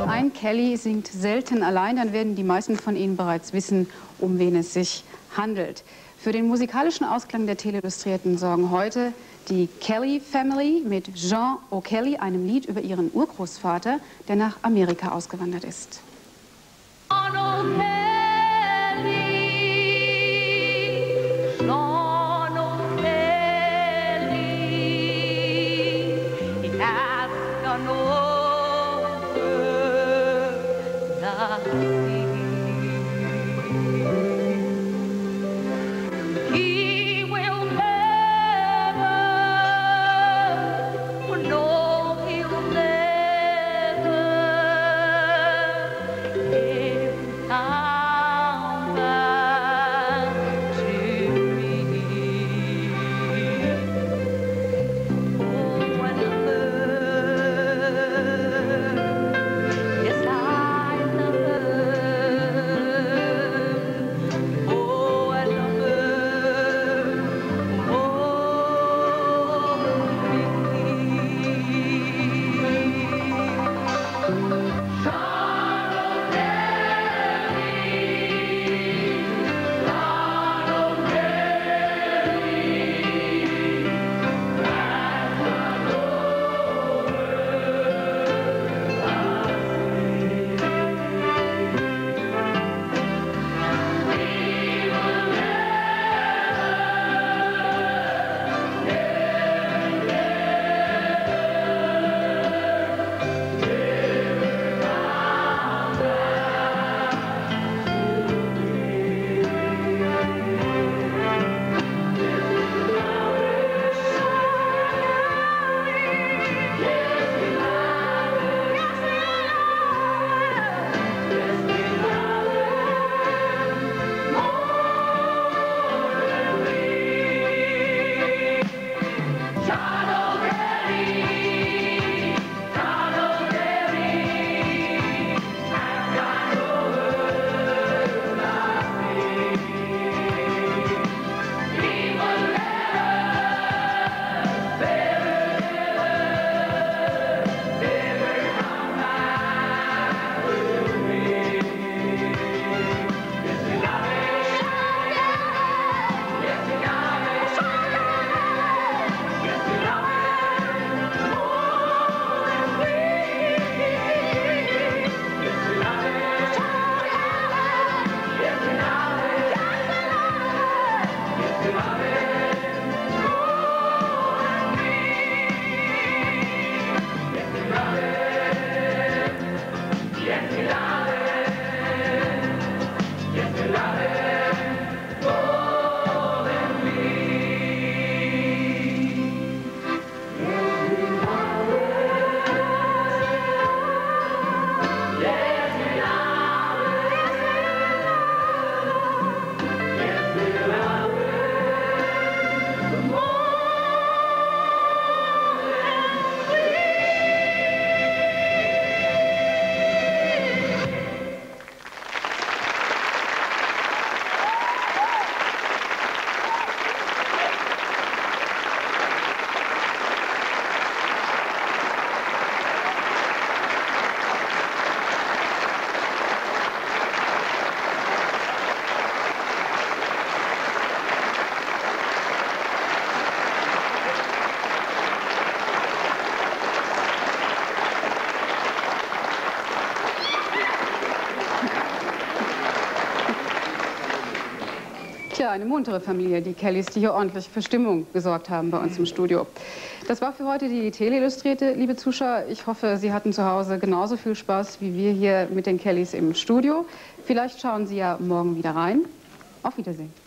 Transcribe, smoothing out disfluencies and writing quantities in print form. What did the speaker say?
Ein Kelly singt selten allein, dann werden die meisten von Ihnen bereits wissen, um wen es sich handelt. Für den musikalischen Ausklang der Teleillustrierten sorgen heute die Kelly Family mit Jean O'Kelly, einem Lied über ihren Urgroßvater, der nach Amerika ausgewandert ist. He will never, no, he will never come back to me. Oh, I love her. Yes, I love her. Tja, eine muntere Familie, die Kellys, die hier ordentlich für Stimmung gesorgt haben bei uns im Studio. Das war für heute die Teleillustrierte, liebe Zuschauer. Ich hoffe, Sie hatten zu Hause genauso viel Spaß wie wir hier mit den Kellys im Studio. Vielleicht schauen Sie ja morgen wieder rein. Auf Wiedersehen.